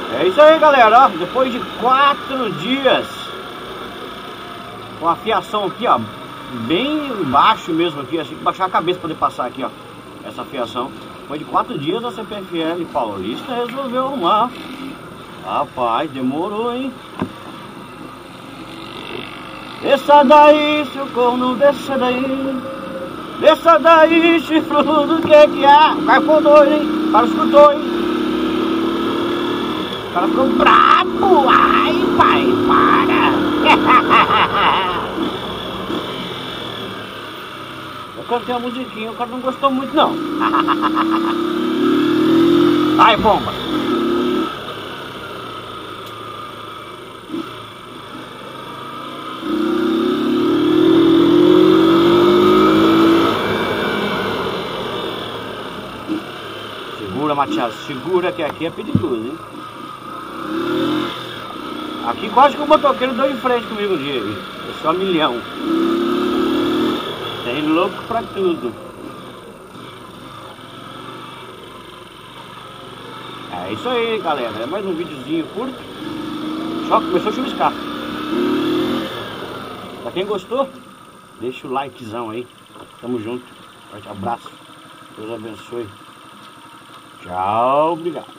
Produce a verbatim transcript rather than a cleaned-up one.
É isso aí, galera, ó, depois de quatro dias com a fiação aqui, ó, bem embaixo mesmo aqui, assim que baixar a cabeça para poder passar aqui, ó, essa fiação. Depois de quatro dias a C P F L Paulista resolveu arrumar. Rapaz, demorou, hein? Desça daí, seu corno, desça daí. Desça daí, chifrudo, que que há? O cara ficou doido, hein? O cara escutou, hein? O cara ficou brabo. Ai, pai, para. Eu cantei a musiquinha, o cara não gostou muito, não. Ai, bomba. Segura, Matias, segura que aqui é perigoso, hein? Aqui quase que o motoqueiro deu em frente comigo um dia, eu sou milhão. Tem louco pra tudo. É isso aí, galera, é mais um videozinho curto. Só começou a chuviscar. Pra quem gostou, deixa o likezão aí. Tamo junto, forte abraço, Deus abençoe. Tchau, obrigado.